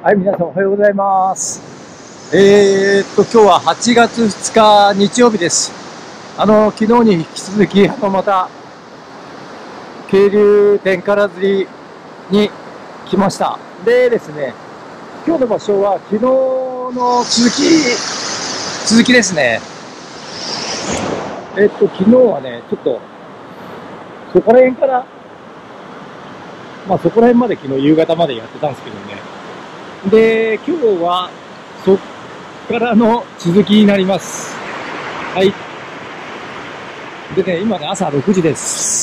はい、皆さんおはようございます。今日は8月2日日曜日です。昨日に引き続き、また、渓流天から釣りに来ました。でですね、今日の場所は昨日の続きですね。昨日はね、ちょっと、そこら辺から、そこら辺まで昨日夕方までやってたんですけどね。で、今日はそっからの続きになります。はい。でね、今ね、朝6時です。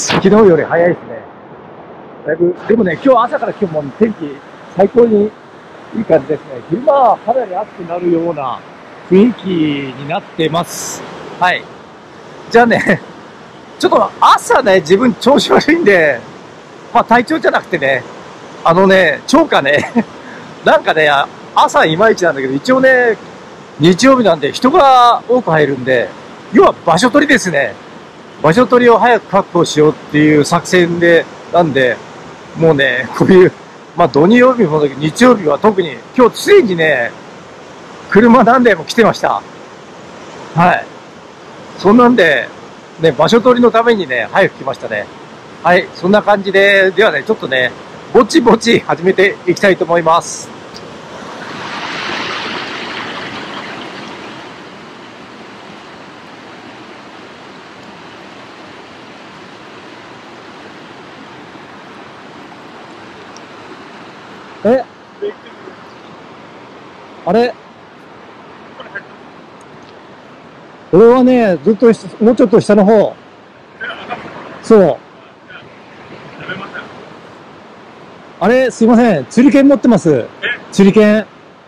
昨日より早いですね。だいぶ、でもね、今日朝から今日も天気最高にいい感じですね。昼間はかなり暑くなるような雰囲気になってます。はい。じゃあね、ちょっと朝ね、自分調子悪いんで、体調じゃなくてね、腸がね、なんかね、朝いまいちなんだけど、一応ね、日曜日なんで人が多く入るんで、要は場所取りですね。場所取りを早く確保しようっていう作戦で、なんで、もうね、こういう、土曜日もだけど、日曜日は特に、今日ついにね、車何台も来てました。はい。そんなんで、ね、場所取りのためにね、早く来ましたね。はい、そんな感じで、ではね、ちょっとね、ぼちぼち始めていきたいと思います。あれ俺はね、ずっともうちょっと下の方。そう。あれ、すいません。釣り券持ってます。釣り券。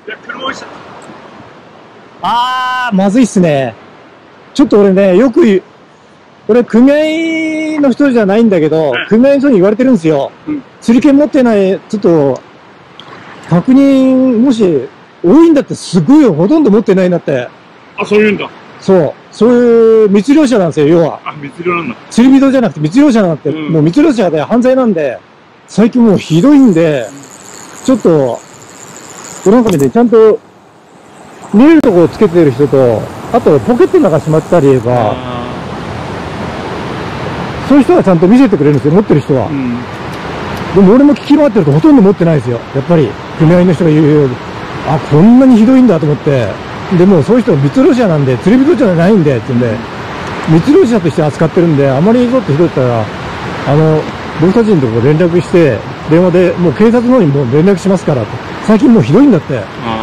まずいっすね。ちょっと俺ね、俺、組合の人じゃないんだけど、組合の人に言われてるんですよ。釣り券持ってない、ちょっと、確認、もし、多いんだってすごいよ。ほとんど持ってないんだって。 あ、そういうんだ。 そういう密漁者なんですよ、要は。 密漁なんだ。 釣り人じゃなくて密漁者なんて、もう密漁者で犯罪なんで、最近もうひどいんで、ちょっと、なんかね、ちゃんと、見えるところをつけてる人と、あとポケットの中しまったりば、そういう人はちゃんと見せてくれるんですよ、持ってる人は。でも俺も聞き回ってるとほとんど持ってないですよ。やっぱり、組合の人が言うように、こんなにひどいんだと思って。でもそういう人は密漁者なんで、釣り人じゃないんで、って言うんで、密漁者として扱ってるんで、あまりちょっとひどいったら、僕たちのところ連絡して、電話で、もう警察の方にもう連絡しますからと。最近もうひどいんだって。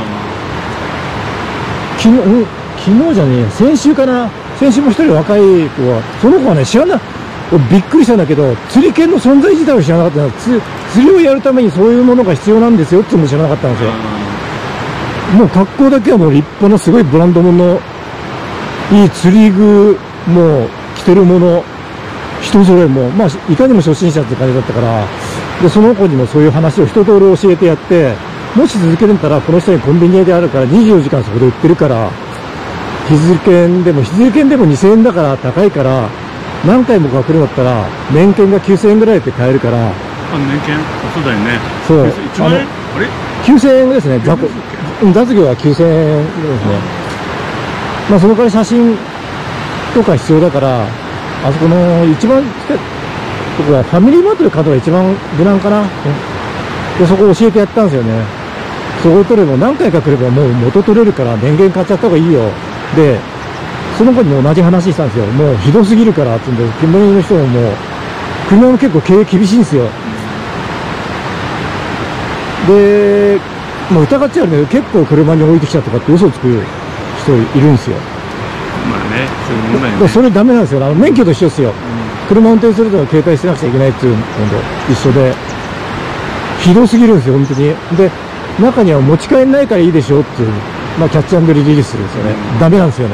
昨日じゃねえ、先週かな。先週も一人若い子は、その子はね、知らない。びっくりしたんだけど、釣り券の存在自体を知らなかったんです。釣りをやるためにそういうものが必要なんですよっていうのも知らなかったんですよ。もう格好だけはもう立派なすごいブランド物の、いい釣り具、もう着てるもの、人揃えも、いかにも初心者って感じだったから、で、その子にもそういう話を一通り教えてやって、もし続けるんだったら、この下にコンビニであるから24時間そこで売ってるから、日付券でも2000円だから高いから、何回もかけるんだったら、年券が9000円ぐらいで買えるから。 年券そうだよね。 そう。 1万円あれ ?9000 円ですね。雑業は9000円ですね。その代わり写真とか必要だから、あそこの一番近いとこはファミリーマートで買うのが一番無難かな。で、そこ教えてやったんですよね。そこを取れば何回か来ればもう元取れるから電源買っちゃった方がいいよ。で、その子にも同じ話したんですよ。もうひどすぎるからって言うんで、組合の人ももう、組合も結構経営厳しいんですよ。で、疑っちゃうんだけど、結構車に置いてきたとかって嘘をつく人いるんですよ。 そういうものだよね。 それダメなんですよ。免許と一緒ですよ。車運転するとは携帯してなくちゃいけないっていうのと一緒で、ひどすぎるんですよ、本当に。で、中には持ち帰んないからいいでしょっていう、キャッチ&リリースですよね。ダメなんですよね。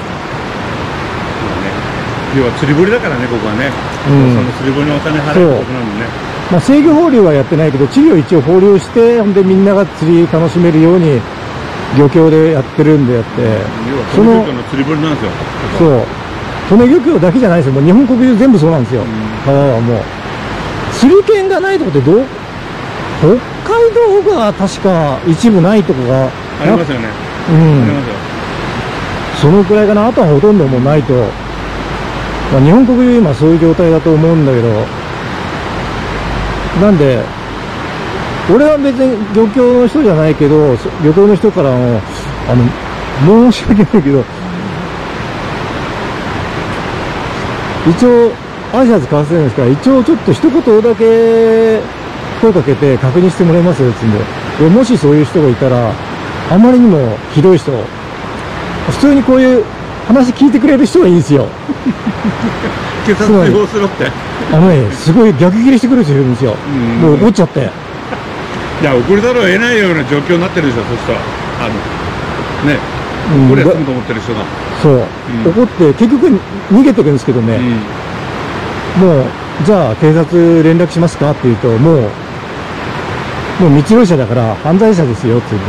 要は釣り堀だからね、ここはね。その釣り堀のお金払うってことなのね。 制御放流はやってないけど、稚魚一応放流して、ほんでみんなが釣り楽しめるように、漁協でやってるんでやって、 その釣り堀なんですよ。 そう。利根漁協だけじゃないですよ。もう日本国中全部そうなんですよ。川はもう。釣り券がないとこって北海道が確か一部ないとこがありますよね。 うん、 ありますよ。 そのくらいかな。あとはほとんどもうないと、まあ、日本国今そういう状態だと思うんだけど、なんで俺は別に漁協の人じゃないけど、漁協の人からも申し訳ないけど、一応挨拶交わせるんですから、一応ちょっと一言だけ声かけて確認してもらいますよっつんで、もしそういう人がいたら、あまりにもひどい人、普通にこういう話聞いてくれる人がいいんですよ。 警察通報するって。 すごい逆ギレしてくる人いるんですよ。もう怒っちゃって。 いや、怒りざるを得ないような状況になってるでしょ、そしたら。ね、怒りゃ済むと思ってる人だ。 そう、怒って、結局逃げてくるんですけどね、もう、じゃあ警察連絡しますかって言うと、もう密漁者だから犯罪者ですよって言って。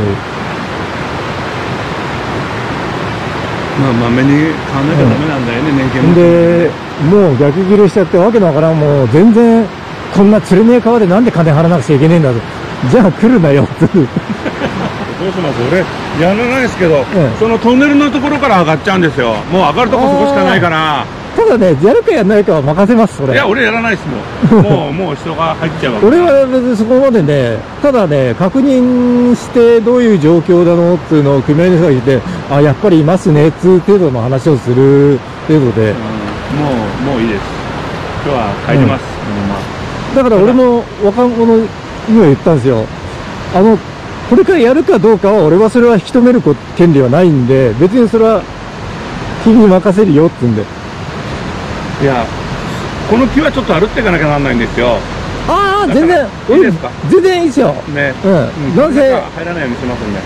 まあ、まめに買わなきゃダメなんだよね、年金も。 で、もう逆ギレしちゃって、わけのわからん、もう全然、こんな釣れねえ川でなんで金払わなくちゃいけねえんだと。じゃあ来るなよって。どうします俺、やらないですけど、そのトンネルのところから上がっちゃうんですよ。もう上がるとこそこしかないから。 ただね、やるかやらないかは任せます、それ。 いや、俺やらないですもん。もう人が入っちゃうわけ。 俺は別にそこまでね、ただね、確認してどういう状況だのっていうのを組合の人がいて、あ、やっぱりいますね、つう程度の話をする程度で。 もういいです。今日は帰ります。 だから俺も若者には言ったんですよ。これからやるかどうかは、俺はそれは引き止める権利はないんで、別にそれは君に任せるよって言うんで。 いや、この木はちょっと歩っていかなきゃならないんですよ。 ああ、全然いいですか？ 全然いいですよ。 ね。 男性入らないようにしますんで。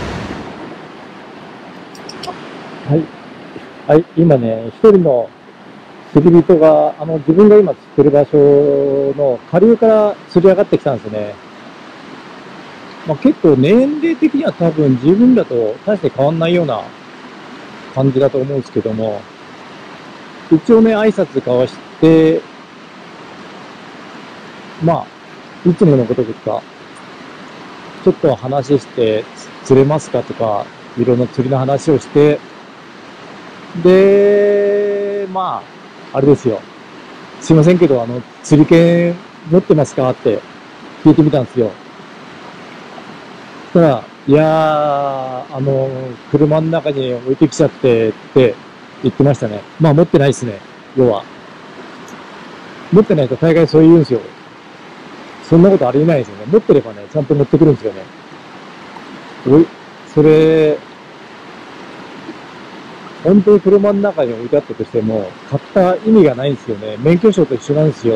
はい。はい、今ね、一人の釣り人が、自分が今釣ってる場所の下流から釣り上がってきたんですよね。まあ、結構年齢的には多分自分だと大して変わんないような感じだと思うんですけども、一応ね、挨拶交わして、まあ、いつものことですか、ちょっと話して、釣れますかとか、いろんな釣りの話をして、で、まあ、あれですよ。すいませんけど、釣り券持ってますかって聞いてみたんですよ。そしたら、いやー、車の中に置いてきちゃってって言ってましたね。まあ持ってないですね。要は。持ってないと大概そう言うんですよ。そんなことありえないですよね。持ってればね、ちゃんと持ってくるんですよね。それ、本当に車の中に置いてあったとしても、買った意味がないんですよね。免許証と一緒なんですよ。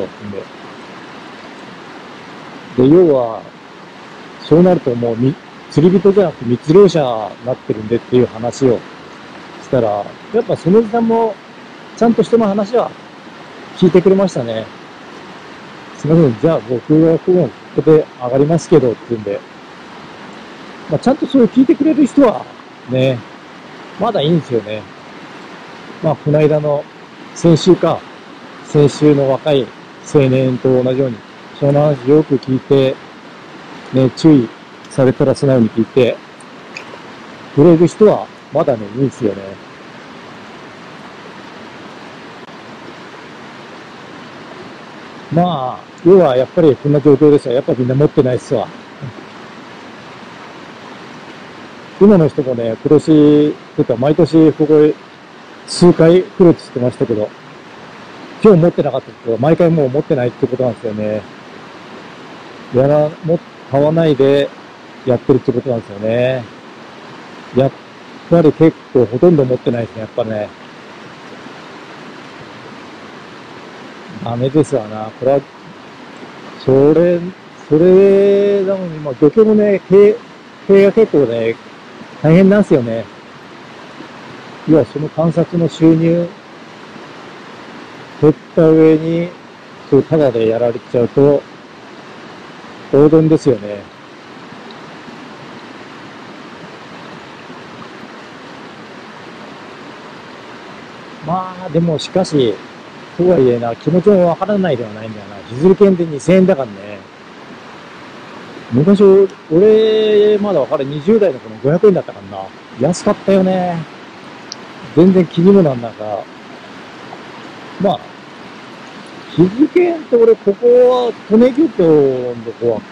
で、要は、そうなるともう釣り人じゃなくて密漁者になってるんでっていう話をしたら、やっぱその時間もちゃんと人の話は聞いてくれましたね。すみません、じゃあ僕はここで上がりますけどって言うんで、まあ、ちゃんとそれを聞いてくれる人はね、まだいいんですよね。まあ、この間の先週の若い青年と同じように、その話よく聞いて、ね、注意されたら素直に聞いてくれる人はまだね、いいんですよね。まあ、要はやっぱりこんな状況ですよ。やっぱみんな持ってないっすわ。今の人もね、今年、というか毎年ここへ数回来るって言ってましたけど、今日持ってなかったけど、毎回もう持ってないってことなんですよね。買わないでやってるってことなんですよね。やっぱり結構ほとんど持ってないですね、やっぱね。ダメですわな。これは、それなのに、まあ漁協もね、経営が結構ね、大変なんですよね。要はその観察の収入、取った上に、そうタダでやられちゃうと、大損ですよね。まあ、でもしかし、とはいえな、気持ちもわからないではないんだよな。日釣り券で2000円だからね。 昔、俺、まだ分かる、20代の頃500円だったからな。安かったよね。全然気にもなんなんか、まあ、日付って俺、ここは、利根漁協のとこは、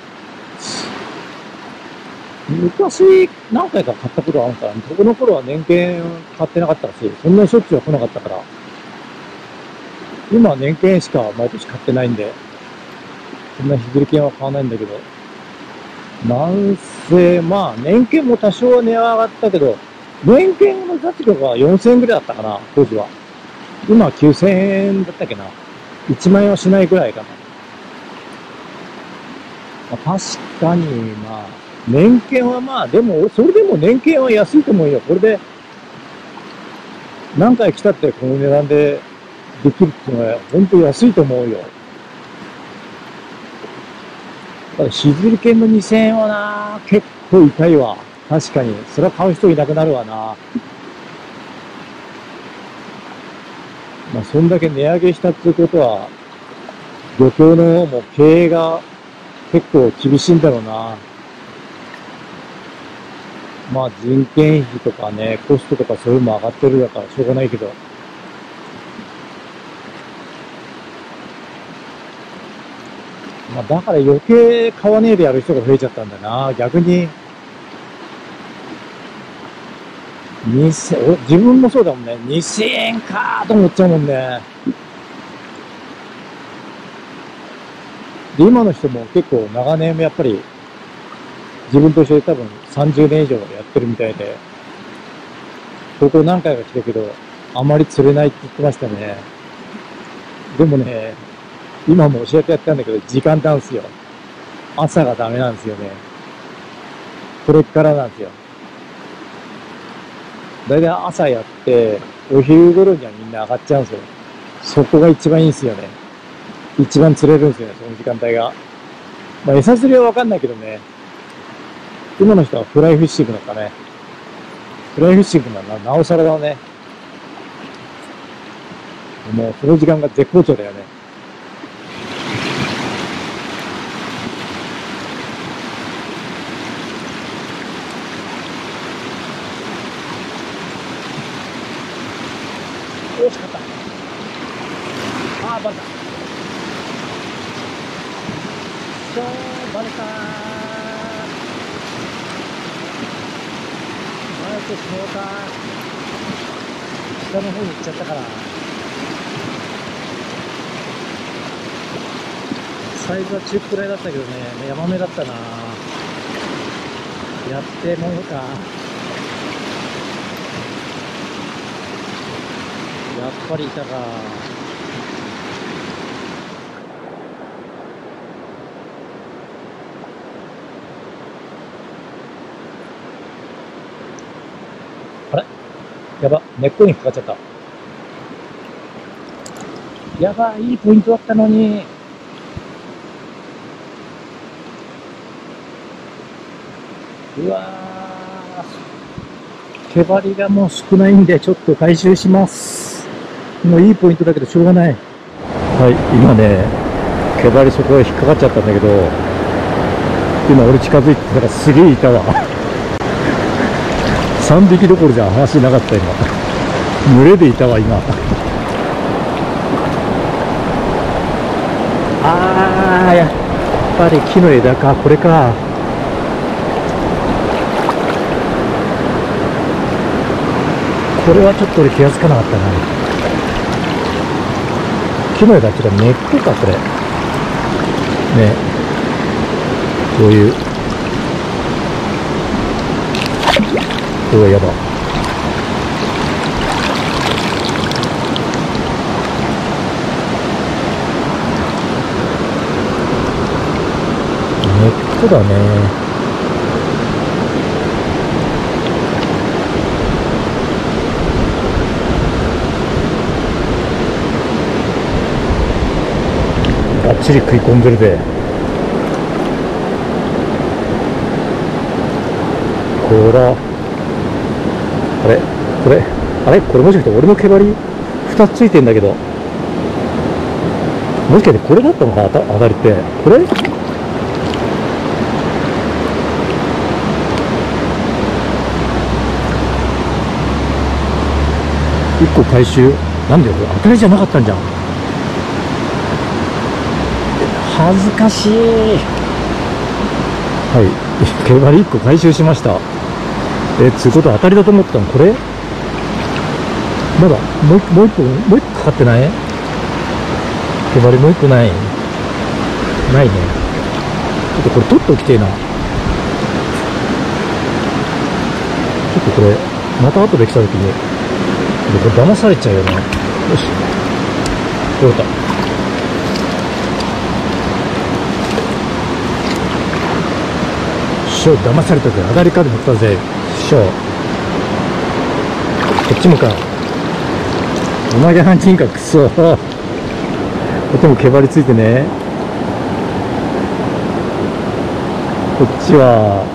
昔、何回か買ったことあるから、そこの頃は年券買ってなかったし、そんなにしょっちゅうは来なかったから、今は年券しか毎年買ってないんで、そんな日釣り券は買わないんだけど、なんせ、まあ、年券も多少は値上がったけど、年券の雑魚が4000円ぐらいだったかな、当時は。今は9000円だったっけな。1万円はしないぐらいかな。まあ、確かに、まあ、年券はまあ、でも、それでも年券は安いと思うよ。これで、何回来たってこの値段でできるっていうのは、本当に安いと思うよ。ただ、日釣り券の2000円はな、結構痛いわ。確かに。それは買う人いなくなるわな。まあ、そんだけ値上げしたっていうことは、漁協の方も経営が結構厳しいんだろうな。まあ人件費とかね、コストとかそういうのも上がってるだからしょうがないけど。まあだから余計買わねえでやる人が増えちゃったんだな。逆に、自分もそうだもんね。2000円かーと思っちゃうもんね。で、今の人も結構長年やっぱり自分と一緒で多分30年以上やってるみたいで、ここ何回か来たけど、あまり釣れないって言ってましたね。でもね、今も教えてやったんだけど、時間なんですよ。朝がダメなんですよね。これからなんですよ。だいたい朝やって、お昼頃にはみんな上がっちゃうんですよ。そこが一番いいんですよね。一番釣れるんですよね、その時間帯が。まあ、餌釣りはわかんないけどね。今の人はフライフィッシングだったね。フライフィッシングなおさらだね。もうその時間が絶好調だよね。惜しかった。ああ、バレた。バレた。バレてしまうか。下の方に行っちゃったから。サイズは中くらいだったけどね、ヤマメだったな。やってもうか。やっぱりいたか。あれやば、根っこに引っかかっちゃった。やばい、いいポイントだったのに。うわー、毛針がもう少ないんで、ちょっと回収します。もういいポイントだけどしょうがない。はい、今ね、毛針そこへ引っかかっちゃったんだけど、今俺近づいてたらすげえいたわ。3匹どころじゃ話なかった今。群れでいたわ今。あー、やっぱり木の枝か、これか。これはちょっと俺気がつかなかったな。木の枝っていうか根っこか、これ。ね。こういう。これはやば。根っこだね。がっちり食い込んでるで。こら。あれこれ、あれこれもしかして俺の毛針2つついてんだけど。もしかしてこれだったのか当たりって。これ 1個回収。なんでこれ当たりじゃなかったんじゃん。恥ずかしい。はい。毛針1個回収しました。つうことは当たりだと思ったのこれまだ、もう一個かかってない？毛針もう一個ない？ないね。ちょっとこれ取っておきてえな。ちょっとこれ、また後で来た時に、これ騙されちゃうよね。よし。取れた。しょ、騙されたぜ。上がりかで乗ったぜ。しょ。こっちもか。おまけ犯人か、くそ。こっちも毛針ついてね。こっちは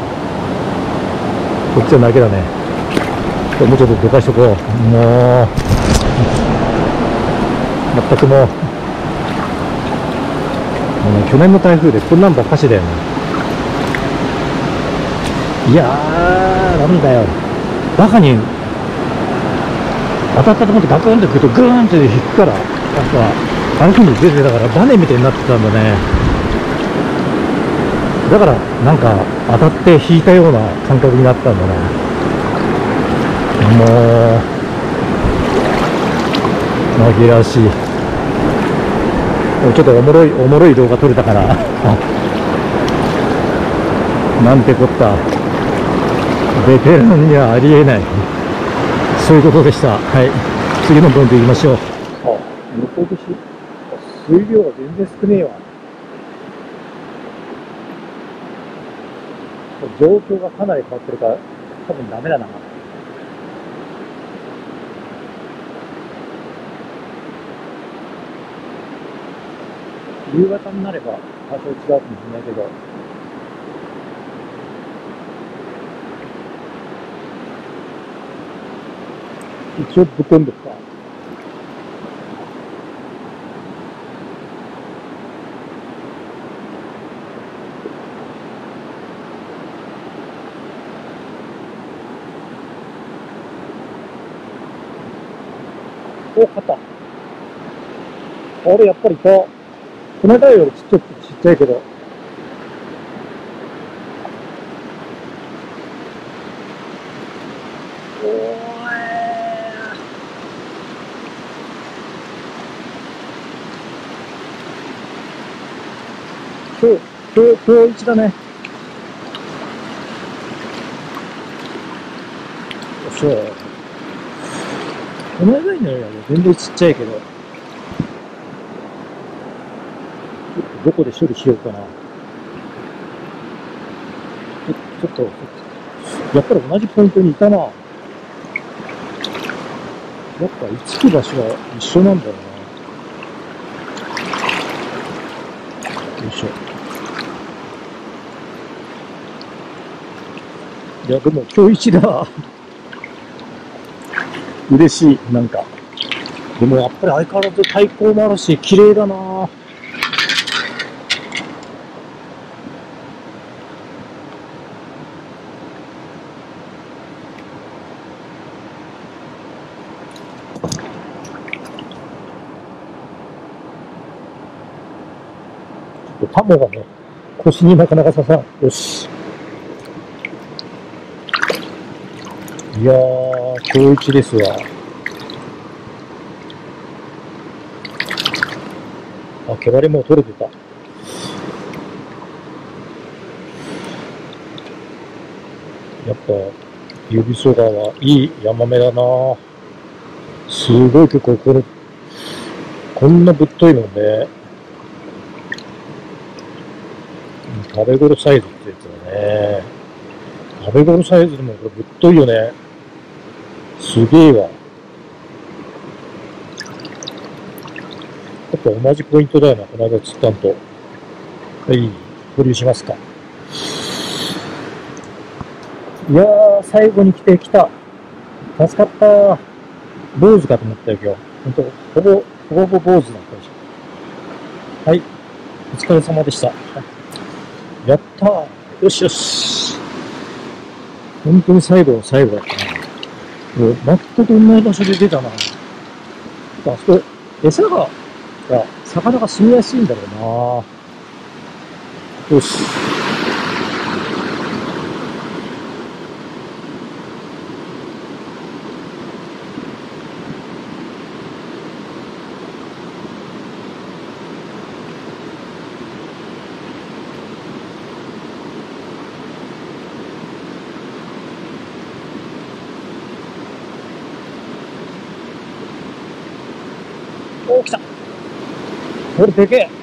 投げだね。もうちょっとどかしとこう。もう、全くもうね、去年の台風でこんなんばっかしだよね。いやー、なんだよ。バカに当たったと思ってガクンってくるとグーンって引くから、なんか、あの風に出てたからバネみたいになってたんだね。だから、なんか、当たって引いたような感覚になったんだね。もう、紛らわしい。ちょっとおもろい動画撮れたから。なんてこった。ベテランにはありえない。そういうことでした。はい。次のポイント行きましょう。向こう岸。水量が全然少ねえわ。状況がかなり変わってるから、多分ダメだな。夕方になれば多少違うかもしれないけど、一応ぶっ込んできた。お、肩。あれ、やっぱりいた。この間よりちっちゃいけど。今日一だね。よっしゃ。この間にね、全然ちっちゃいけど。どこで処理しようかな。ちょっと、やっぱり同じポイントにいたな。やっぱ、行き着く場所は一緒なんだよな。よいしょ。いや、でも今日一だ。嬉しい、なんか。でもやっぱり相変わらず太鼓もあるし、綺麗だな。タモがね、腰になかなか刺さん。よし。いやー、今日一ですわ。あ、毛針もう取れてた。やっぱ、指そ川はいいヤマメだな。すごい結構こんなぶっといのね。食べ頃サイズってやつだね。食べ頃サイズでもこれぶっといよね。すげえわ。やっぱ同じポイントだよな、この間釣ったんと。はい、保留しますか。いやー、最後に来た。助かった。坊主かと思ったよ、今日。ほんと、ほぼ坊主だったでしょ。はい、お疲れ様でした。やったー。よしよし。本当に最後だったな。全く同じ場所で出たな。 とあそこ、餌が、魚が住みやすいんだろうな。よし。おー、来た。これでけえ。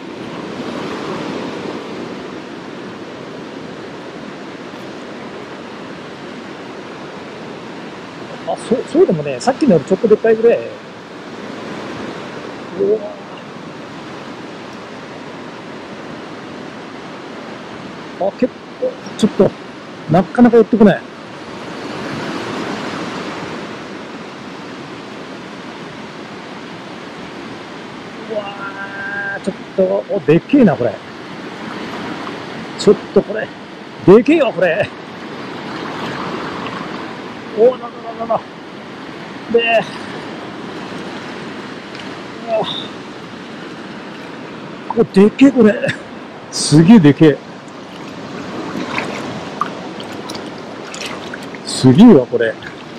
あ、そうでもね、さっきのよりちょっとでっかいぐらい。うわあ、結構、ちょっと、なかなか寄ってこない。うわー、ちょっと、お、でっけえな、これ。ちょっとこれ、でけえよ、これ。おー、なんだ。で、お、でけえ、これ。すげえでけえ。すげえわ、これ。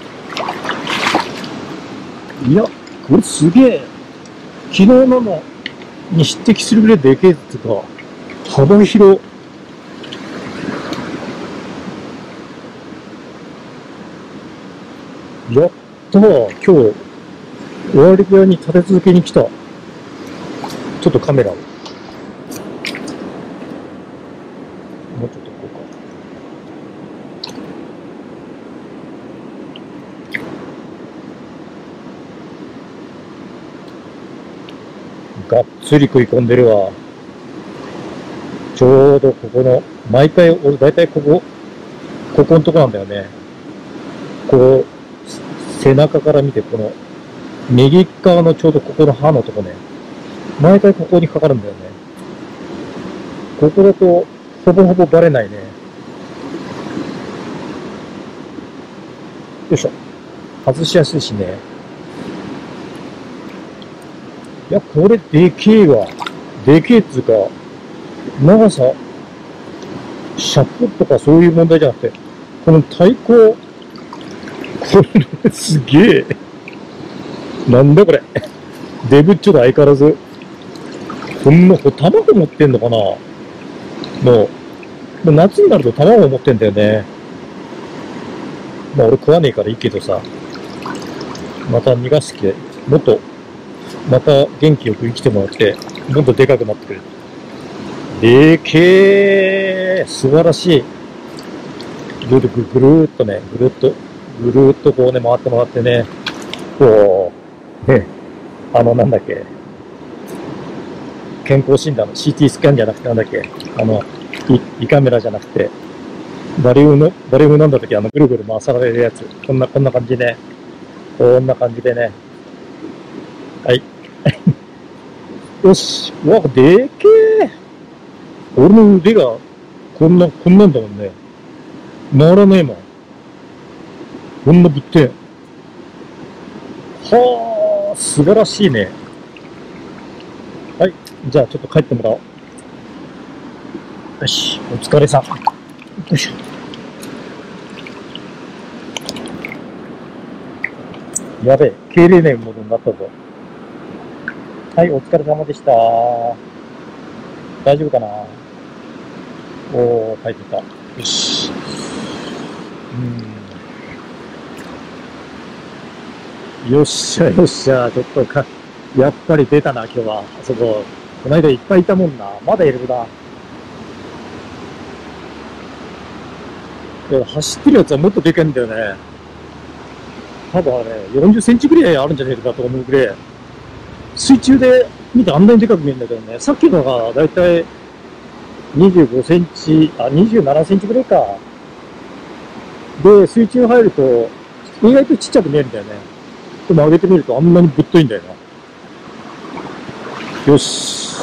いや、これすげえ。昨日のに匹敵するぐらいでけえっていうか、幅広。やったー、今日、終わり際に立て続けに来た。ちょっとカメラを。もうちょっとこうか。がっつり食い込んでるわ。ちょうどここの、毎回、俺大体ここのとこなんだよね。こう、背中から見て、この、右側のちょうどここの刃のとこね。毎回ここにかかるんだよね。ここだと、ほぼほぼバレないね。よいしょ。外しやすいしね。いや、これでけえわ。でけえっつうか、長さ、尺とかそういう問題じゃなくて、この太鼓、これすげえ。なんだこれ。デブッチョだ、相変わらず。こんな、卵持ってんのかな。もう夏になると卵持ってんだよね。まあ俺食わねえからいいけどさ。また逃がして、もっと、また元気よく生きてもらって、もっとでかくなってくれる。でけー、素晴らしい。ぐるーっとね、ぐるーっとこうね、回ってもらってね、こう、ね、なんだっけ、健康診断の CT スキャンじゃなくてなんだっけ、胃カメラじゃなくて、バリウム飲んだ時ぐるぐる回されるやつ。こんな感じね。こんな感じでね。はい。よし。うわ、でけえ。俺の腕が、こんなんだもんね。回らねえもん。こんなぶってん。はあ、素晴らしいね。はい。じゃあちょっと帰ってもらおう。よし。お疲れさん。よいしょ。やべえ。経営年モードになったぞ。はい、お疲れ様でした。大丈夫かな。おー、帰ってた。よし。よっしゃよっしゃ、ちょっとやっぱり出たな、今日は。あそこ。この間いっぱいいたもんな。まだいるな。走ってるやつはもっとでかいんだよね。多分あれ、40センチぐらいあるんじゃねえかと思うぐらい。水中で見てあんなにでかく見えるんだけどね。さっきのがだいたい25センチ、27センチぐらいか。で、水中入ると、意外とちっちゃく見えるんだよね。でも上げてみるとあんなにぶっといんだよな。よし。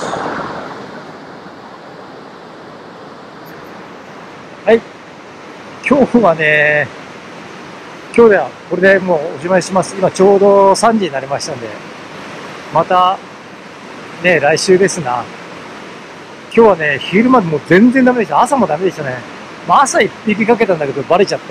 はい。今日はね、今日ではこれでもうおしまいします。今ちょうど3時になりましたんで、 また、ね、来週ですな。今日はね、昼間でもう全然ダメでした。朝もダメでしたね。まあ、朝一匹かけたんだけど、バレちゃって、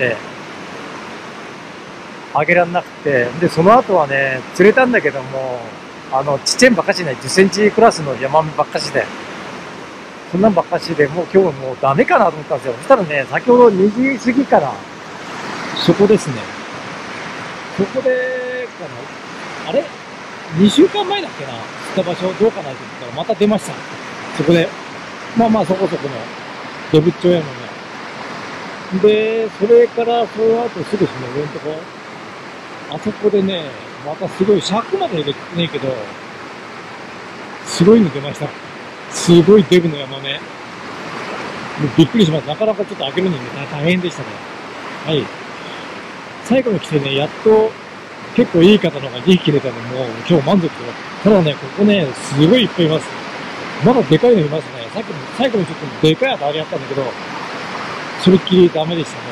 あげらんなくて。で、その後はね、釣れたんだけども、ちっちゃいばっかしね、10センチクラスのヤマメばっかしで、そんなんばっかしで、もう今日もうダメかなと思ったんですよ。そしたらね、先ほど2時過ぎから、そこですね。そこで、あれ ?2 週間前だっけな、釣った場所どうかなと思ったらまた出ました。そこで、まあまあそこそこの、ドブッチョヤマメ。で、それからその後すぐその上のとこ、あそこでね、またすごい、尺まで入れてねえけど、すごいの出ました。すごいデブのヤマメ。びっくりします。なかなかちょっと開けるのに大変でしたね。はい。最後に来てね、やっと結構いい方のが2匹切れたのも、今日満足してます。ただね、ここね、すごいいっぱいいます。まだでかいのいますね。さっきも、最後にちょっとでかいあれやったんだけど、それっきりダメでしたね。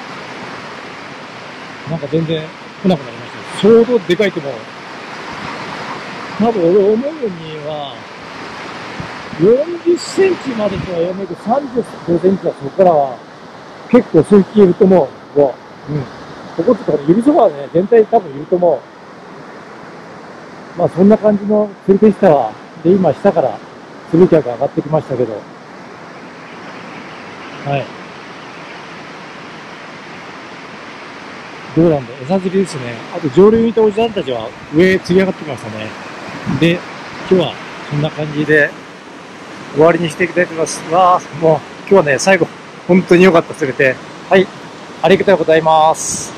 なんか全然来なくなりました。相当でかいっても、多分俺思うには、40センチまでとは言わないけど、35センチはそこからは結構数匹いると思う。うん。ここってか指そばはね、全体多分いると思う。まあそんな感じの釣りでしたわ。で、今下から釣り客上がってきましたけど。はい。どうなんだ、餌釣りですね。あと上流にいたおじさんたちは上釣り上がってきましたね。で、今日はそんな感じで終わりにしていきたいと思います。わあ、もう今日はね、最後、本当に良かった釣れて。はい。ありがとうございます。